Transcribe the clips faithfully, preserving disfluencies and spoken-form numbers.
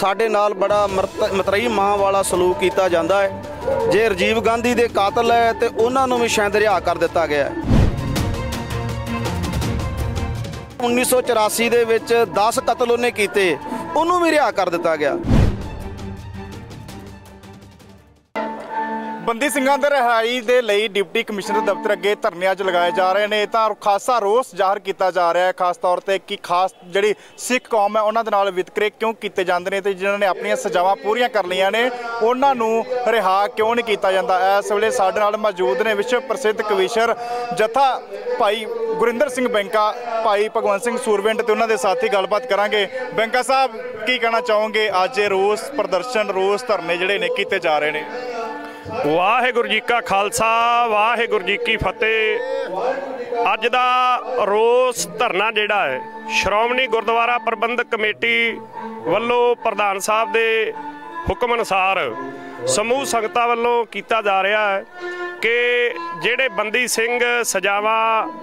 साडे नाल बड़ा मतरई मां वाला सलूक किया जाता है। जे राजीव गांधी के कातल है तो उन्होंने भी शायद रिहा कर दिता गया है। उन्नीस सौ चौरासी दे विच दस कतल उन्हें किए, उन्होंने भी रिहा कर दिता गया। बंदी ਸਿੰਘਾਂ ਦੇ ਰਿਹਾਈ ਦੇ ਲਈ डिप्टी कमिश्नर दफ्तर अगे धरने अज लगाए जा रहे हैं। तो खासा रोस जाहिर किया जा रहा है, खास तौर पर कि खास जी सिख कौम है उन्होंने नाल वितकरे क्यों किए जाते हैं, तो जिन्होंने अपन सजावां पूरियां कर लिया ने उन्होंने रिहा क्यों नहीं किया जाता। इस वेले साडे नाल मौजूद ने विश्व प्रसिद्ध कविशर जत्था भाई गुरिंदर सिंह बैंका, भाई भगवंत सिंह सूरविंड ते उन्होंने साथी गलबात करांगे। बैंका साहब की कहना चाहोगे, अज रोस प्रदर्शन रोस धरने जिहड़े ने किए जा रहे हैं? वाहिगुरू जी का खालसा वाहिगुरू जी की फतेह। अज दा रोस धरना जिहड़ा है श्रोमणी गुरुद्वारा प्रबंधक कमेटी वल्लों प्रधान साहब दे हुक्म अनुसार समूह संगतां वल्लों कीता जा रहा है कि जिहड़े बंदी सिंह सजावां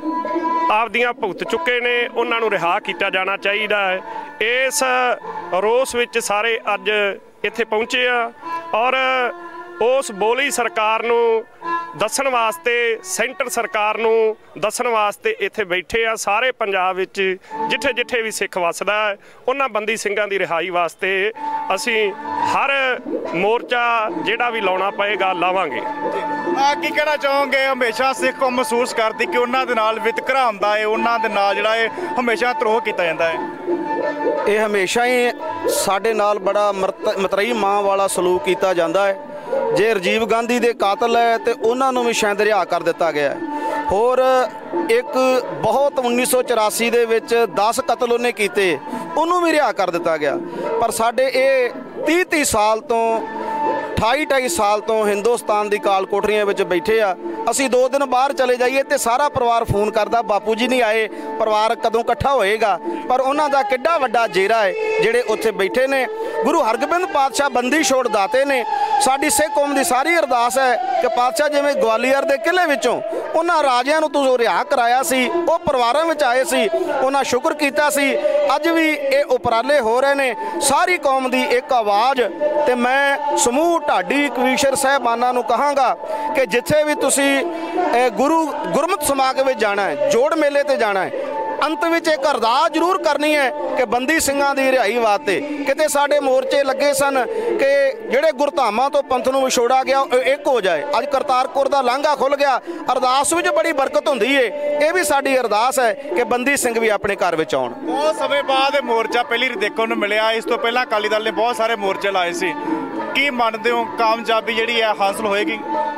आपदियां भुगत चुके ने उन्हां नूं रिहा किया जाना चाहिए है। इस रोस विच सारे अज इत्थे पहुंचे आ और उस बोली सरकार नूं दस्सण वास्ते सेंटर सरकार नूं दस्सण वास्ते इत्थे बैठे आ। सारे पंजाब विच जिथे जिथे भी सिख वसदा है उन्हां बंदी सिंघां दी रिहाई वास्ते असीं हर मोर्चा जिहड़ा भी लाउणा पएगा लावांगे। की कहना चाहोगे, हमेशा सिख कौम महसूस करती कि उन्हां दे नाल वितकरा हुंदा है, उन्हां दे नाल जिहड़ा है हमेशा धरोह कीता जांदा है। ये हमेशा ही साडे नाल बड़ा मतरई मां वाला सलूक किया जाता है। जे राजीव गांधी के कातल है तो उन्होंने भी शायद रिहा कर दिता गया है। होर एक बहुत उन्नीस सौ चौरासी दे विच दस कतल उन्हें किए, उन्होंने भी रिहा कर दिता गया। पर साडे ये तीह तीह साल तो अठाई अठाई साल तो हिंदुस्तान की काल कोठरियां विच बैठे आ। असी दो दिन बाहर चले जाइए तो सारा परिवार फोन करता बापू जी नहीं आए, परिवार कदों इकट्ठा होएगा। पर उन्हों का किड्डा वड्डा जेरा है जिहड़े उत्थे बैठे ने। गुरु हरगोबिंद पातशाह बंदी छोड़ दाते ने। साडी सिख कौम की सारी अरदास है कि पातशाह जिवें ग्वालियर के किले विचों उन्हां राजियां नूं तुसीं रिहा कराया सी, वो परिवारां विच आए सी, उन्हां शुक्र कीता सी। अज भी ये उपराले हो रहे ने सारी कौम की एक आवाज़। ते मैं समूह ढाडी कविशर साहबानां नूं कहांगा कि जिथे भी तुसी गुरु गुरमत समागम में जाना है, जोड़ मेले ते जाना है, अंत में एक अरदास जरूर करनी है कि बंदी सिंघां दी रिहाई वास्ते। किते साडे मोर्चे लगे सन कि जिहड़े गुरधामां तो पंथ नूं विछोड़ा गया एक हो जाए। अज करतारपुर दा लांघा खुल गया, अरदास विच बड़ी बरकत हुंदी है। ये भी साडी अरदास है कि बंदी सिंह भी अपने घर विच आउण। बहुत समय बाद मोर्चा पहली देखने नूं मिलिया। इस तो पहला अकाली दल ने बहुत सारे मोर्चे लाए सी। की मनदे हो कामयाबी जिहड़ी है हासिल होएगी?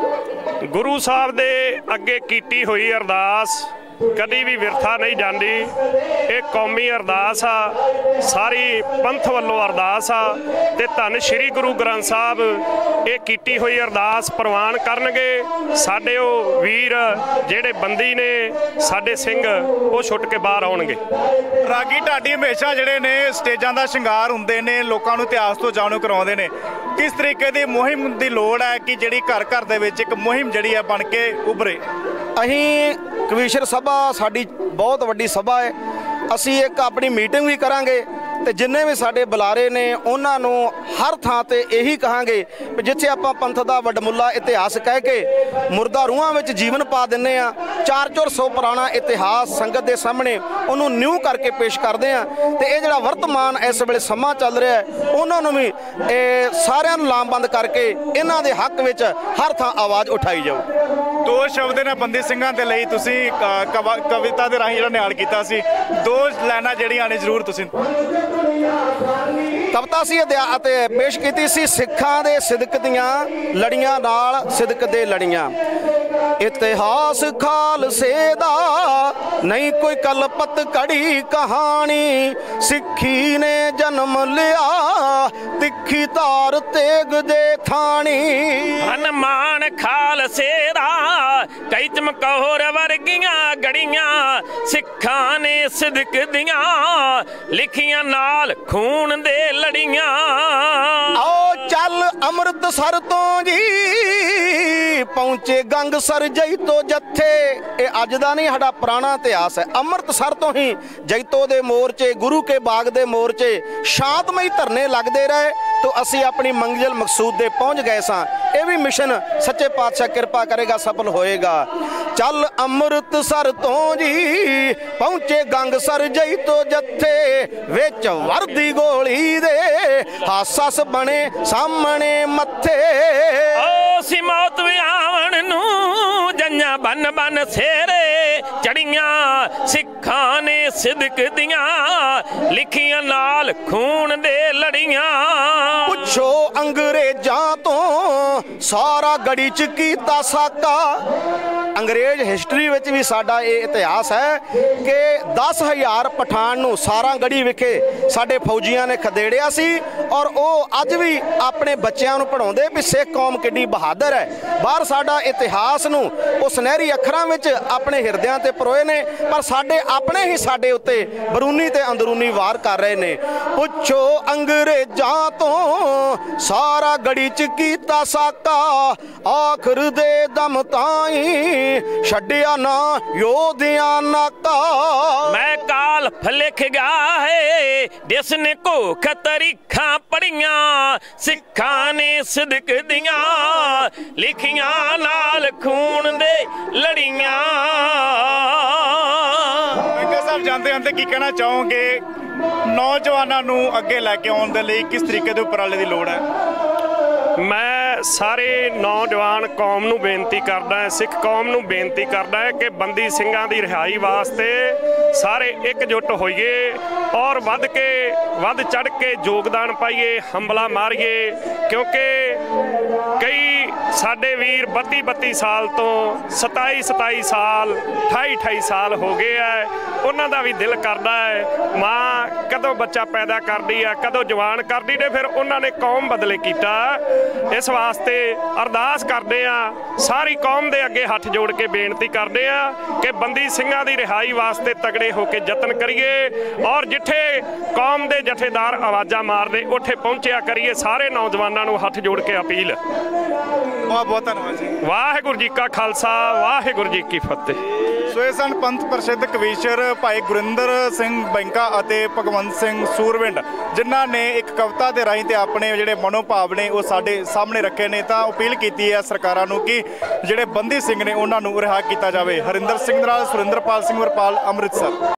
गुरु साहब दे अगे कीती हुई अरदास कभी भी विरथा नहीं जाती। एक कौमी अरदास आ, सारी पंथ वालों अरदास आ ते धन श्री गुरु ग्रंथ साहब ये कीती हुई अरदास प्रवान करनगे। साडे ओ वीर जेड़े बंदी ने साडे सिंह वो छुट के बाहर आउणगे। रागी ढाडी हमेशा जिहड़े ने स्टेजां दा शिंगार हुंदे ने, लोकां नूं इतिहास तो जाणू करवाउंदे ने। किस तरीके की मुहिम की लोड़ है कि जिहड़ी घर घर दे विच एक मुहिम जिहड़ी है बन के उभरे? अहीं कविशर सभा साडी बहुत वड्डी सभा है। असी एक अपनी मीटिंग भी करांगे ते जिन्ने भी साडे बुलारे ने उन्हां नूं हर थां ते यही कहांगे भी जिथे आपां पंथ दा वडमुला इतिहास कह के मुर्दा रूहां विच जीवन पा दिंदे आ, चार चार सौ पुराना इतिहास संगत दे सामने उन्हों न्यू करके पेश करते हैं। तो ये जिहड़ा वर्तमान इस वेले समा चल रहा है उन्होंने भी सारिਆਂ ਨੂੰ ਲਾਮਬੰਦ करके इन्हां दे हक विच हर थां आवाज़ उठाई जाओ। दो शब्द ने बंदी सिंघां दे लई तुसीं कविता दे राहीं जिहड़ा निहाल कीता सी, दो लाइनां जिहड़ियां ने जरूर तुसीं कविता सी अते पेश की सी। सिखां दे सिदक दियां लड़ियां नाल सिदक दे लड़ियां, इतिहास खालसे दा नहीं कोई कलपत कड़ी कहानी। सिक्खी ने जन्म लिया तिखी तार तेग दे थानी। हनुमान खालसे दा कई चमकौर वर्गियां गड़ियां, सिखां ने सिदक दियां लिखियां नाल खून दे लड़ियां। आओ चल अमृतसर तो जी ਪਹੁੰਚੇ ਗੰਗਸਰ ਜੈਤੋ ਜੱਥੇ। ਇਹ ਅੱਜ ਦਾ ਨਹੀਂ, ਸਾਡਾ ਪੁਰਾਣਾ ਇਤਿਹਾਸ ਹੈ। ਅੰਮ੍ਰਿਤਸਰ ਤੋਂ ਹੀ ਜੈਤੋ ਦੇ ਮੋਰਚੇ, ਗੁਰੂ ਕੇ ਬਾਗ ਦੇ ਮੋਰਚੇ, ਸ਼ਾਂਤਮਈ ਧਰਨੇ ਲੱਗਦੇ ਰਹੇ ਤਾਂ ਅਸੀਂ ਆਪਣੀ ਮੰਜ਼ਿਲ ਮਕਸੂਦ ਦੇ ਪਹੁੰਚ ਗਏ ਸਾਂ। ਇਹ ਵੀ ਮਿਸ਼ਨ ਸੱਚੇ ਪਾਤਸ਼ਾਹ ਕਿਰਪਾ ਕਰੇਗਾ ਸਫਲ ਹੋਏਗਾ। ਚੱਲ ਅੰਮ੍ਰਿਤਸਰ ਤੋਂ ਜੀ ਪਹੁੰਚੇ ਗੰਗਸਰ ਜੈਤੋ ਜੱਥੇ, ਵਿੱਚ ਵਰਦੀ ਗੋਲੀ ਦੇ ਹਾਸਸ ਬਣੇ ਸਾਹਮਣੇ ਮੱਥੇ। ਓ ਸੀ ਮੌਤ ਵਿਆਵਣ ਨੂੰ ਜੰਜਾਂ ਬੰਨ ਬੰਨ ਸੇਰੇ ਚੜੀਆਂ, ਸਿੱਖਾਂ ਨੇ ਸਿਦਕ ਦੀਆਂ ਲਿਖੀਆਂ ਨਾਲ ਖੂਨ ਦੇ ਲੜੀਆਂ। ਪੁੱਛੋ ਅੰਗਰੇਜ਼ਾਂ ਤੋਂ ਸਾਰਾ ਗੜੀ ਚ ਕੀਤਾ ਸਾਕਾ। ਅੰਗਰੇਜ਼ ਹਿਸਟਰੀ ਵਿੱਚ ਵੀ ਸਾਡਾ ਇਹ ਇਤਿਹਾਸ ਹੈ ਕਿ ਦਸ ਹਜ਼ਾਰ ਪਠਾਨ ਨੂੰ ਸਾਰਾ ਗੜੀ ਵਿਖੇ ਸਾਡੇ ਫੌਜੀਆਂ ਨੇ ਖਦੇੜਿਆ ਸੀ, ਔਰ ਉਹ ਅੱਜ ਵੀ ਆਪਣੇ ਬੱਚਿਆਂ ਨੂੰ ਪੜ੍ਹਾਉਂਦੇ ਵੀ ਸਿੱਖ ਕੌਮ ਕਿੱਡੀ ਬਹਾਦਰ ਹੈ। ਬਾਹਰ ਸਾਡਾ ਇਤਿਹਾਸ ਨੂੰ ਉਹ ਸੁਨਹਿਰੀ ਅੱਖਰਾਂ ਵਿੱਚ ਆਪਣੇ ਹਿਰਦਿਆਂ ਤੇ ਪਰੋਏ ਨੇ, ਪਰ ਸਾਡੇ ਆਪਣੇ ਹੀ ਸਾਡੇ ਉੱਤੇ ਬਰੂਨੀ ਤੇ ਅੰਦਰੂਨੀ ਵਾਰ ਕਰ ਰਹੇ ਨੇ। ਪੁੱਛੋ ਅੰਗਰੇਜ਼ਾਂ ਤੋਂ ਸਾਰਾ ਗੜੀ ਚ ਕੀਤਾ ਸਾਕਾ, ਆਖਰ ਦੇ ਦਮ ਤਾਈਂ ਛੱਡਿਆ ਨਾ ਯੋਧਿਆਂ ਨਾਕਾ। ਮੈਂ ਕਾਲ ਲਿਖ ਗਿਆ ਹੈ ਜਿਸ ਨੇ ਘੋਖ ਤਰੀਖਾਂ ਪੜੀਆਂ, ਸਿੱਖਾਂ ਨੇ ਸਿਦਕ ਦੀਆਂ ਲਿਖੀਆਂ ਨਾਲ ਖੂਨ ਦੇ ਲੜੀਆਂ। ਸਾਹਿਬ ਜਾਂਦੇ ਜਾਂਦੇ ਕੀ ਕਹਿਣਾ ਚਾਹੋਗੇ ਨੌਜਵਾਨਾਂ ਨੂੰ ਅੱਗੇ ਲੈ ਕੇ ਆਉਣ ਦੇ ਲਈ ਕਿਸ ਤਰੀਕੇ ਦੇ ਉਪਰਾਲੇ ਦੀ ਲੋੜ ਹੈ? ਮੈਂ ਸਾਰੇ ਨੌਜਵਾਨ ਕੌਮ ਨੂੰ ਬੇਨਤੀ ਕਰਦਾ ਹਾਂ, ਸਿੱਖ ਕੌਮ ਨੂੰ ਬੇਨਤੀ ਕਰਦਾ ਹਾਂ ਕਿ ਬੰਦੀ ਸਿੰਘਾਂ ਦੀ ਰਿਹਾਈ ਵਾਸਤੇ ਸਾਰੇ ਇਕਜੁੱਟ ਹੋਈਏ ਔਰ ਵੱਧ ਕੇ ਵੱਧ ਚੜ੍ਹ ਕੇ ਯੋਗਦਾਨ ਪਾਈਏ, ਹੰਬਲਾ ਮਾਰੀਏ। ਕਿਉਂਕਿ ਕਈ ਸਾਡੇ ਵੀਰ ਬੱਤੀ ਬੱਤੀ ਸਾਲ ਤੋਂ ਸਤਾਈ ਸਤਾਈ ਸਾਲ ਅਠਾਈ ਅਠਾਈ ਸਾਲ ਹੋ ਗਏ ਹੈ, ਉਹਨਾਂ ਦਾ ਵੀ ਦਿਲ ਕਰਦਾ ਹੈ ਮਾਂ ਕਦੋਂ ਬੱਚਾ ਪੈਦਾ ਕਰਦੀ ਆ, ਕਦੋਂ ਜਵਾਨ ਕਰਦੀ ਨੇ, ਫਿਰ ਉਹਨਾਂ ਨੇ ਕੌਮ ਬਦਲੇ ਕੀਤਾ। ਇਸ ਵਾਸਤੇ ਅਰਦਾਸ ਕਰਦੇ ਆ, ਸਾਰੀ ਕੌਮ ਦੇ ਅੱਗੇ ਹੱਥ ਜੋੜ ਕੇ ਬੇਨਤੀ ਕਰਦੇ ਆ ਕਿ ਬੰਦੀ ਸਿੰਘਾਂ ਦੀ ਰਿਹਾਈ ਵਾਸਤੇ ਤਗੜੇ ਹੋ ਕੇ ਯਤਨ ਕਰੀਏ ਔਰ ਜਿੱਥੇ ਕੌਮ ਦੇ ਜਥੇਦਾਰ ਆਵਾਜ਼ਾਂ ਮਾਰਦੇ ਉੱਥੇ ਪਹੁੰਚਿਆ ਕਰੀਏ। ਸਾਰੇ ਨੌਜਵਾਨਾਂ ਨੂੰ ਹੱਥ ਜੋੜ ਕੇ ਅਪੀਲ। ਬਹੁਤ ਬਹੁਤ ਧੰਨਵਾਦ ਜੀ। ਵਾਹਿਗੁਰੂ ਜੀ ਕਾ ਖਾਲਸਾ, ਵਾਹਿਗੁਰੂ ਜੀ ਕੀ ਫਤਿਹ। ਸੋ ਇਹ ਸਨ ਪੰਥ ਪ੍ਰਸਿੱਧ ਕਵੀਸ਼ਰ ਭਾਈ ਗੁਰਿੰਦਰ ਸਿੰਘ ਬੈਂਕਾ ਅਤੇ ਭਗਵੰਤ ਸਿੰਘ ਸੂਰਵਿੰਡ, ਜਿਨ੍ਹਾਂ ਨੇ ਇੱਕ ਕਵਿਤਾ ਦੇ ਰਾਹੀਂ ਤੇ ਆਪਣੇ ਜਿਹੜੇ ਮਨੋਭਾਵ ਨੇ ਉਹ ਸਾਡੇ ਸਾਹਮਣੇ ਰੱਖੇ ਨੇ। ਤਾਂ ਅਪੀਲ ਕੀਤੀ ਹੈ ਸਰਕਾਰਾਂ ਨੂੰ ਕਿ ਜਿਹੜੇ ਬੰਦੀ ਸਿੰਘ ਨੇ ਉਹਨਾਂ ਨੂੰ ਰਿਹਾ ਕੀਤਾ ਜਾਵੇ। ਹਰਿੰਦਰ ਸਿੰਘ ਨਾਲ ਸੁਰਿੰਦਰਪਾਲ ਸਿੰਘ ਵਰਪਾਲ, ਅੰਮ੍ਰਿਤਸਰ।